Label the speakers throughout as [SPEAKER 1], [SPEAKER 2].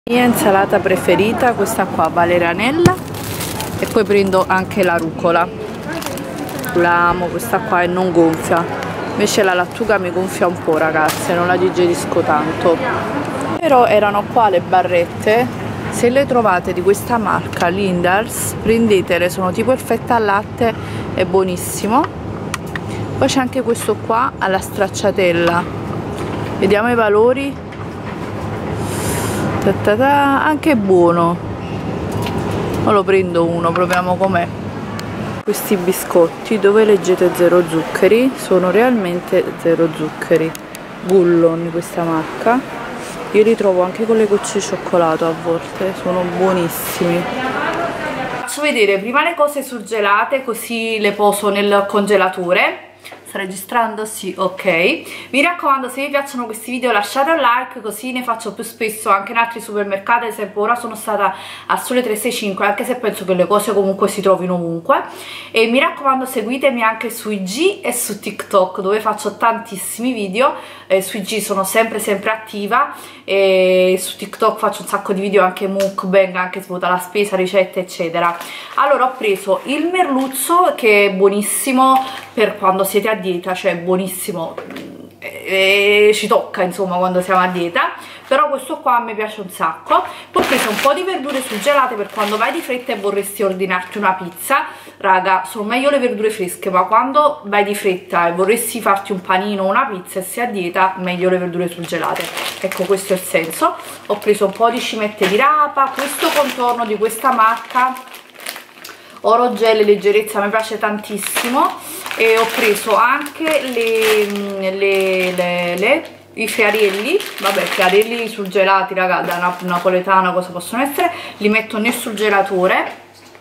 [SPEAKER 1] Mia insalata preferita, questa qua, valerianella, e poi prendo anche la rucola. La amo questa qua e non gonfia, invece la lattuga mi gonfia un po', ragazze, non la digerisco tanto. Però erano qua le barrette, se le trovate di questa marca Lindars prendetele, sono tipo il fetta al latte, è buonissimo. Poi c'è anche questo qua alla stracciatella, vediamo i valori. Anche buono, ma lo prendo uno, proviamo com'è. Questi biscotti dove leggete 0 zuccheri sono realmente 0 zuccheri. Gullon, questa marca, io li trovo anche con le gocce di cioccolato a volte, sono buonissimi. Faccio vedere prima le cose surgelate così le poso nel congelatore. Sta registrando? Sì, ok. Mi raccomando, se vi piacciono questi video lasciate un like, così ne faccio più spesso anche in altri supermercati. Ad esempio ora sono stata al Sole 365, anche se penso che le cose comunque si trovino ovunque. E mi raccomando, seguitemi anche su IG e su TikTok, dove faccio tantissimi video. Su IG sono sempre attiva, e su TikTok faccio un sacco di video, anche mukbang, anche svuota la spesa, ricette eccetera. Allora ho preso il merluzzo, che è buonissimo per quando siete a dieta, cioè buonissimo, ci tocca insomma quando siamo a dieta, però questo qua a me piace un sacco. Poi ho preso un po' di verdure surgelate per quando vai di fretta e vorresti ordinarti una pizza. Raga, sono meglio le verdure fresche, ma quando vai di fretta e vorresti farti un panino o una pizza e sei a dieta, meglio le verdure surgelate. Ecco, questo è il senso. Ho preso un po' di cimette di rapa, questo contorno di questa marca Oro Gel Leggerezza mi piace tantissimo, e ho preso anche i friarielli, vabbè, friarielli surgelati, raga, da napoletana cosa possono essere, li metto nel surgelatore.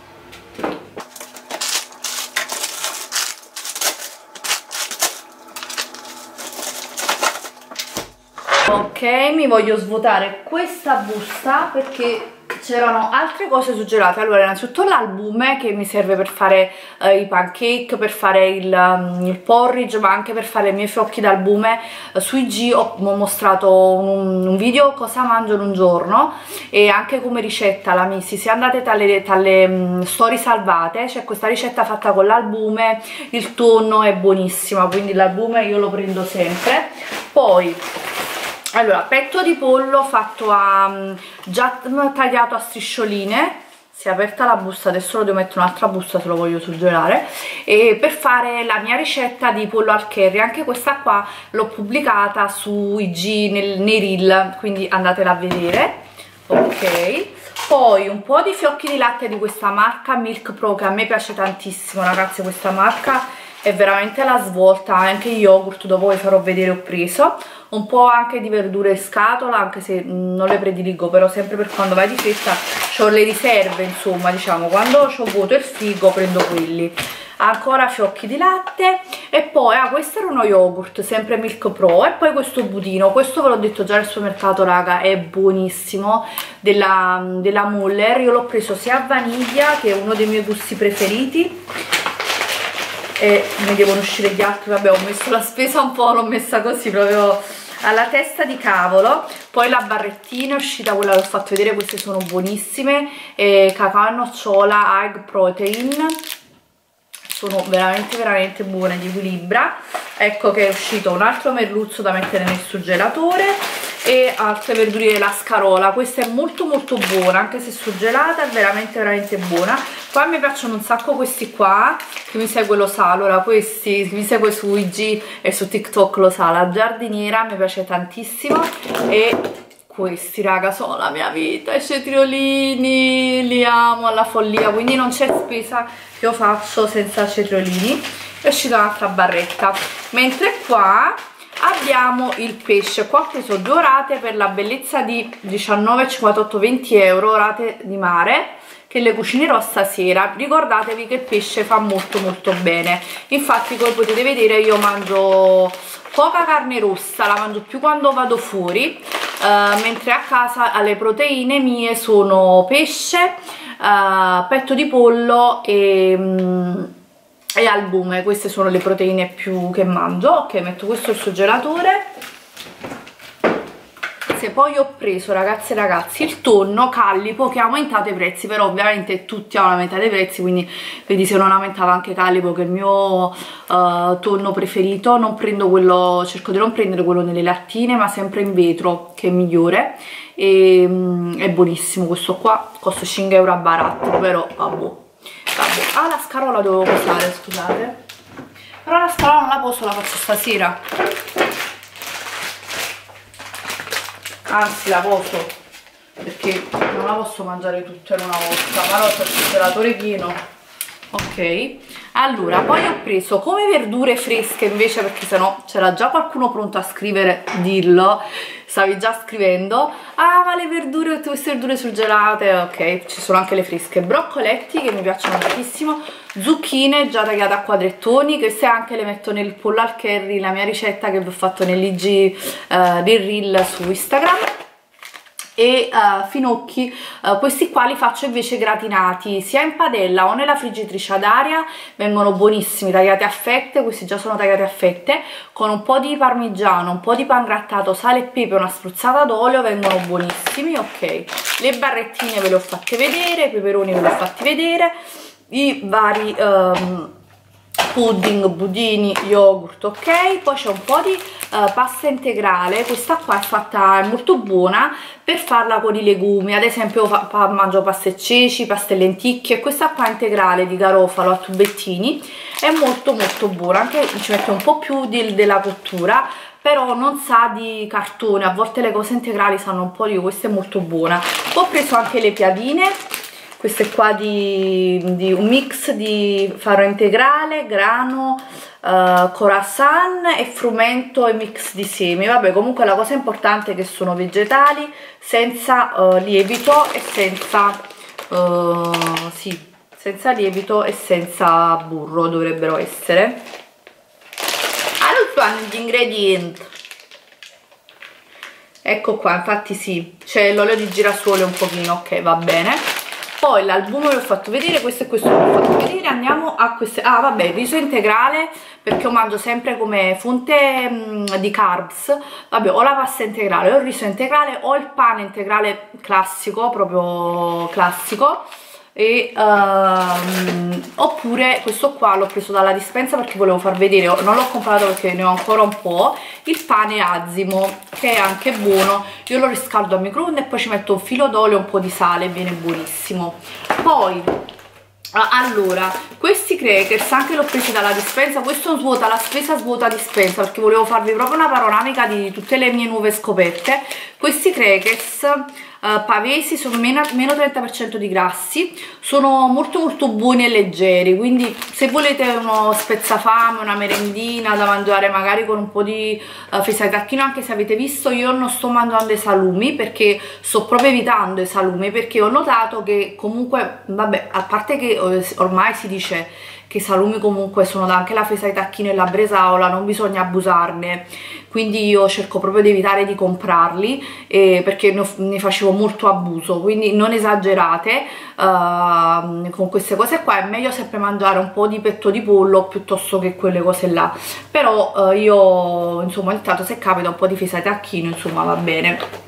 [SPEAKER 1] Ok, mi voglio svuotare questa busta perché c'erano altre cose surgelate. Allora, innanzitutto l'albume che mi serve per fare i pancake, per fare il porridge, ma anche per fare i miei fiocchi d'albume. Su IG ho mostrato un video cosa mangio in un giorno, e anche come ricetta la messi. Se andate dalle storie salvate, c'è questa ricetta fatta con l'albume, il tonno, è buonissima, quindi l'albume io lo prendo sempre. Poi allora, petto di pollo fatto già tagliato a striscioline. Si è aperta la busta, adesso lo devo mettere un'altra busta se lo voglio surgelare, e per fare la mia ricetta di pollo al curry. Anche questa qua l'ho pubblicata su IG nei reel, quindi andatela a vedere. Ok, poi un po' di fiocchi di latte di questa marca Milk Pro, che a me piace tantissimo, ragazzi. Questa marca è veramente la svolta. Anche yogurt, dopo vi farò vedere, ho preso un po' anche di verdure in scatola, anche se non le prediligo, però sempre per quando vai di fretta ho le riserve, insomma, diciamo, quando ho vuoto il frigo prendo quelli. Ancora fiocchi di latte, e poi questo era uno yogurt sempre Milk Pro, e poi questo budino, questo ve l'ho detto già al supermercato, raga, è buonissimo, della Muller. Io l'ho preso sia a vaniglia, che è uno dei miei gusti preferiti, e mi devono uscire gli altri. Vabbè, ho messo la spesa un po', l'ho messa così proprio alla testa di cavolo. Poi la barrettina è uscita, quella che ho fatto vedere, queste sono buonissime, cacao e nocciola, egg protein, sono veramente buone, di Equilibra. Ecco che è uscito un altro merluzzo da mettere nel surgelatore, e altre verdure della scarola. Questa è molto buona, anche se surgelata è veramente buona. Poi mi piacciono un sacco questi qua, chi mi segue lo sa. Allora, questi, chi mi segue su IG e su TikTok lo sa, la giardiniera mi piace tantissimo, e questi, raga, sono la mia vita, i cetriolini li amo alla follia, quindi non c'è spesa che io faccio senza cetriolini. È uscita un'altra barretta, mentre qua abbiamo il pesce. Qua ho preso 2 orate per la bellezza di 19,58, 20 euro, orate di mare, che le cucinerò stasera. Ricordatevi che il pesce fa molto bene, infatti come potete vedere io mangio poca carne rossa, la mangio più quando vado fuori, mentre a casa le proteine mie sono pesce, petto di pollo e albume. Queste sono le proteine più che mangio. Ok, metto questo al surgelatore. ragazze, poi ho preso, ragazze e ragazzi, il tonno Callipo, che ha aumentato i prezzi, però ovviamente tutti hanno aumentato i prezzi, quindi vedi se non aumentava anche Callipo, che è il mio tonno preferito. Non prendo quello, cerco di non prendere quello nelle lattine, ma sempre in vetro, che è migliore, e è buonissimo questo qua, costa 5 euro a baratto, però vabbè. Ah, la scarola dovevo usare, scusate, però la scarola non la posso, la faccio stasera, anzi la poso, perché non la posso mangiare tutta in una volta, ma no, c'è il congelatore pieno. Ok, allora poi ho preso come verdure fresche invece, perché sennò c'era già qualcuno pronto a scrivere, dillo, stavi già scrivendo, ah ma le verdure, tutte queste verdure surgelate, ok, ci sono anche le fresche, broccoletti che mi piacciono tantissimo, zucchine già tagliate a quadrettoni, queste anche le metto nel pollo al curry, la mia ricetta che vi ho fatto nell'IG del reel su Instagram. E finocchi, questi qua li faccio invece gratinati sia in padella o nella friggitrice ad aria, vengono buonissimi, tagliati a fette, questi già sono tagliati a fette, con un po' di parmigiano, un po' di pangrattato, sale e pepe, una spruzzata d'olio, vengono buonissimi. Ok, le barrettine ve le ho fatte vedere, i peperoni ve li ho fatti vedere, i vari pudding, budini, yogurt, ok. Poi c'è un po' di pasta integrale, questa qua è molto buona per farla con i legumi, ad esempio mangio pasta e ceci, pasta e lenticchie, questa qua integrale di garofalo a tubettini è molto buona, anche ci mette un po' più della cottura, però non sa di cartone, a volte le cose integrali sanno un po' di, questa è molto buona. Ho preso anche le piadine, queste qua di un mix di farro integrale, grano, croissant e frumento e mix di semi. Vabbè, comunque la cosa importante è che sono vegetali, senza lievito e senza senza lievito e senza burro dovrebbero essere. Allora, gli ingredienti, ecco qua, infatti sì, c'è l'olio di girasole un pochino, ok, va bene. Poi l'albume vi ho fatto vedere, questo e questo vi ho fatto vedere. Andiamo a queste, ah vabbè, il riso integrale, perché io mangio sempre come fonte di carbs. Vabbè, ho la pasta integrale, ho il riso integrale, ho il pane integrale classico, proprio classico, e oppure questo qua l'ho preso dalla dispensa perché volevo far vedere, non l'ho comprato perché ne ho ancora un po', il pane Azimo, che è anche buono. Io lo riscaldo a microonde e poi ci metto un filo d'olio e un po' di sale, viene buonissimo. Poi allora, questi crackers anche l'ho presi dalla dispensa, questo svuota la spesa, svuota dispensa, perché volevo farvi proprio una panoramica di tutte le mie nuove scoperte. Questi crackers pavesi sono meno 30% di grassi, sono molto buoni e leggeri, quindi se volete uno spezzafame, una merendina da mangiare magari con un po' di fesa di tacchino, anche se avete visto io non sto mangiando i salumi, perché sto proprio evitando i salumi, perché ho notato che comunque, vabbè, a parte che ormai si dice che i salumi comunque sono anche la fesa di tacchino e la bresaola, non bisogna abusarne, quindi io cerco proprio di evitare di comprarli, perché ne facevo molto abuso, quindi non esagerate con queste cose qua, è meglio sempre mangiare un po' di petto di pollo piuttosto che quelle cose là. Però io insomma ogni tanto, se capita un po' di fesa di tacchino, insomma va bene,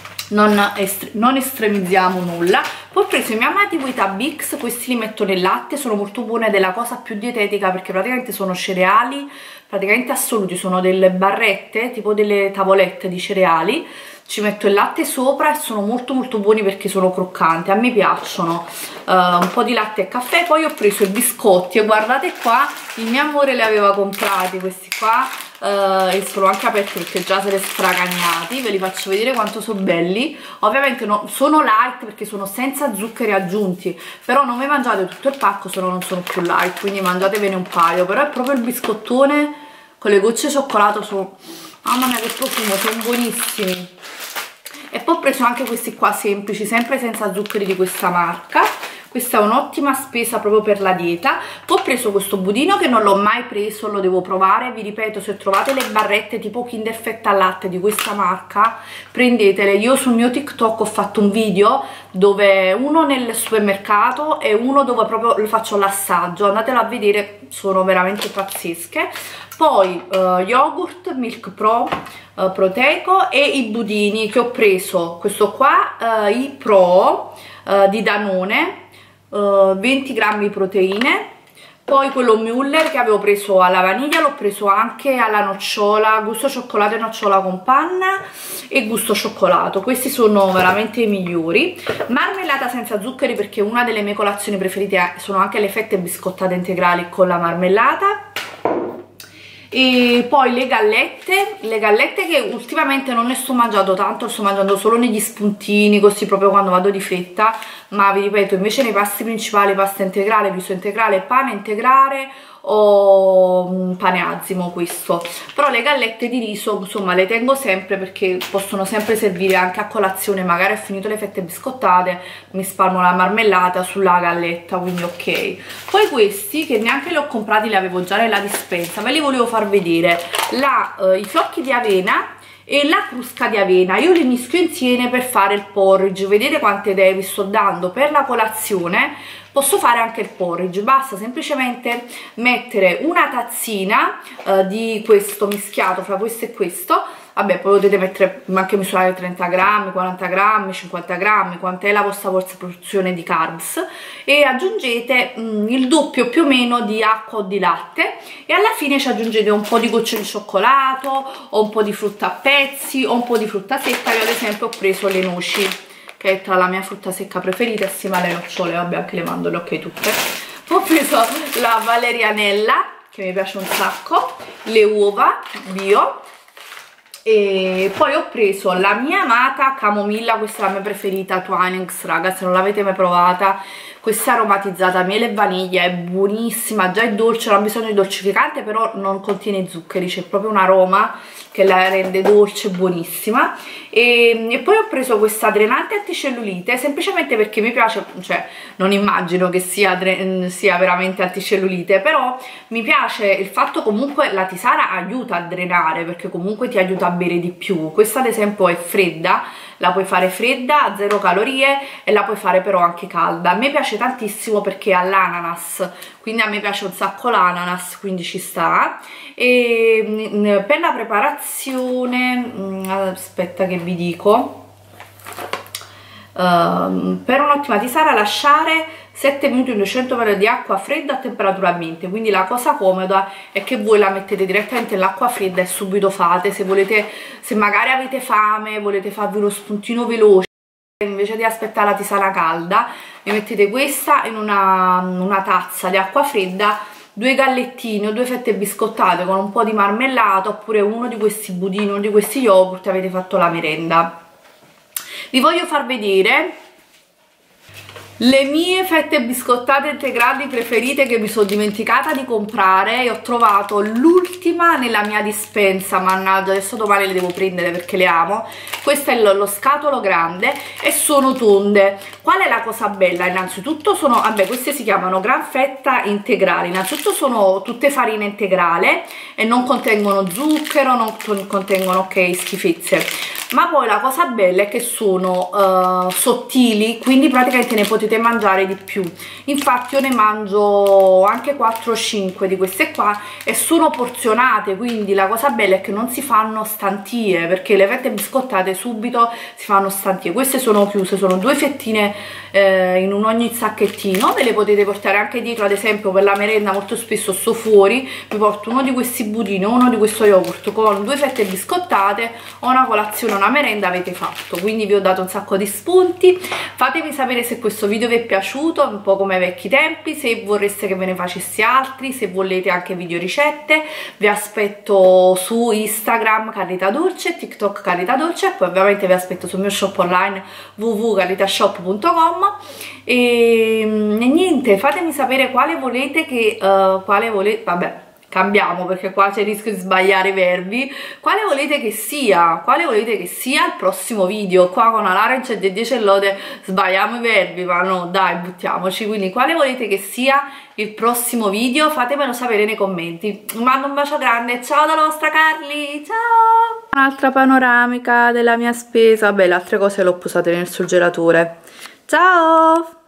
[SPEAKER 1] non estremizziamo nulla. Poi ho preso i miei amati Weetabix, questi li metto nel latte, sono molto buone, della cosa più dietetica, perché praticamente sono cereali praticamente assoluti, sono delle barrette, tipo delle tavolette di cereali, ci metto il latte sopra e sono molto buoni perché sono croccanti, a me piacciono. Un po' di latte e caffè. Poi ho preso i biscotti e guardate qua, il mio amore li aveva comprati questi qua, e sono anche aperti perché già se li stragagnati, ve li faccio vedere quanto sono belli. Ovviamente sono light perché sono senza zuccheri aggiunti, però non vi mangiate tutto il pacco, se no non sono più light, quindi mangiatevene un paio. Però è proprio il biscottone con le gocce di cioccolato, sono, mamma mia che profumo, sono buonissimi. E poi ho preso anche questi qua semplici, sempre senza zuccheri, di questa marca. Questa è un'ottima spesa proprio per la dieta. Poi ho preso questo budino che non l'ho mai preso, lo devo provare. Vi ripeto, se trovate le barrette tipo Kinder Fetta al latte di questa marca, prendetele. Io sul mio TikTok ho fatto un video dove uno nel supermercato e uno dove proprio lo faccio l'assaggio, andatelo a vedere, sono veramente pazzesche. poi yogurt Milk Pro proteico e i budini che ho preso, questo qua i Pro di Danone, 20 grammi proteine. Poi quello Müller che avevo preso alla vaniglia l'ho preso anche alla nocciola, gusto cioccolato e nocciola con panna e gusto cioccolato. Questi sono veramente i migliori. Marmellata senza zuccheri, perché una delle mie colazioni preferite sono anche le fette biscottate integrali con la marmellata. E poi le gallette che ultimamente non ne sto mangiando tanto, sto mangiando solo negli spuntini, così proprio quando vado di fretta, ma vi ripeto, invece nei pasti principali, pasta integrale, riso integrale, pane integrale o pane azimo, questo. Però le gallette di riso insomma le tengo sempre, perché possono sempre servire anche a colazione, magari ho finito le fette biscottate, mi spalmo la marmellata sulla galletta, quindi ok. Poi questi che neanche li ho comprati, li avevo già nella dispensa, ve li volevo far vedere, i fiocchi di avena e la crusca di avena, io li mischio insieme per fare il porridge. Vedete quante idee vi sto dando per la colazione? Posso fare anche il porridge, basta semplicemente mettere una tazzina di questo mischiato fra questo e questo. Vabbè, poi potete mettere anche misurare 30 grammi, 40 grammi, 50 grammi, quant'è la vostra porzione di carbs, e aggiungete il doppio più o meno di acqua o di latte, e alla fine ci aggiungete un po' di gocce di cioccolato o un po' di frutta a pezzi o un po' di frutta secca. Io ad esempio ho preso le noci, che è tra la mia frutta secca preferita assieme alle nocciole, vabbè anche le mandorle, ok tutte. Ho preso la valerianella che mi piace un sacco, le uova bio, e poi ho preso la mia amata camomilla, questa è la mia preferita, Twinings, raga, se non l'avete mai provata, questa aromatizzata miele e vaniglia, è buonissima, già è dolce, non ha bisogno di dolcificante, però non contiene zuccheri, c'è proprio un aroma che la rende dolce, buonissima. E poi ho preso questa drenante anticellulite, semplicemente perché mi piace, cioè non immagino che sia veramente anticellulite, però mi piace il fatto, comunque la tisana aiuta a drenare, perché comunque ti aiuta a bere di più. Questa ad esempio è fredda, la puoi fare fredda a 0 calorie e la puoi fare però anche calda. A me piace tantissimo perché ha l'ananas, quindi a me piace un sacco l'ananas, quindi ci sta. E per la preparazione, aspetta che vi dico, per un'ottima tisana lasciare 7 minuti in 200 ml di acqua fredda a temperatura ambiente. Quindi la cosa comoda è che voi la mettete direttamente nell'acqua fredda e subito fate. Se volete, se magari avete fame, volete farvi uno spuntino veloce, invece di aspettare la tisana calda, vi mettete questa in una tazza di acqua fredda, 2 gallettini o 2 fette biscottate con un po' di marmellata, oppure uno di questi budini, uno di questi yogurt, e avete fatto la merenda. Vi voglio far vedere le mie fette biscottate integrali preferite che mi sono dimenticata di comprare, e ho trovato l'ultima nella mia dispensa, mannaggia, adesso domani le devo prendere perché le amo. Questo è lo scatolo grande e sono tonde. Qual è la cosa bella? Innanzitutto sono, vabbè, queste si chiamano gran fetta integrali, innanzitutto sono tutte farina integrale e non contengono zucchero, non contengono, ok, schifezze. Ma poi la cosa bella è che sono sottili, quindi praticamente ne potete mangiare di più. Infatti io ne mangio anche 4 o 5 di queste qua e sono porzionate, quindi la cosa bella è che non si fanno stantie, perché le fette biscottate subito si fanno stantie. Queste sono chiuse, sono 2 fettine in ogni sacchettino, ve le potete portare anche dietro. Ad esempio per la merenda molto spesso sto fuori, mi porto uno di questi budini, uno di questo yogurt con 2 fette biscottate, o una colazione, una merenda avete fatto. Quindi vi ho dato un sacco di spunti. Fatemi sapere se questo video vi è piaciuto, un po' come ai vecchi tempi, se vorreste che ve ne facessi altri, se volete anche video ricette. Vi aspetto su Instagram Carlita Dolce, TikTok Carlita Dolce, e poi ovviamente vi aspetto sul mio shop online www.carlitashop.com. e niente, fatemi sapere quale volete che vabbè, cambiamo perché qua c'è il rischio di sbagliare i verbi. Quale volete che sia il prossimo video? Qua con la Laurence e Dedde Cellode sbagliamo i verbi, ma no dai, buttiamoci. Quindi quale volete che sia il prossimo video? Fatemelo sapere nei commenti. Vi mando un bacio grande, ciao dalla vostra Carli, ciao! Un'altra panoramica della mia spesa, vabbè le altre cose le ho posate nel surgelatore. Ciao!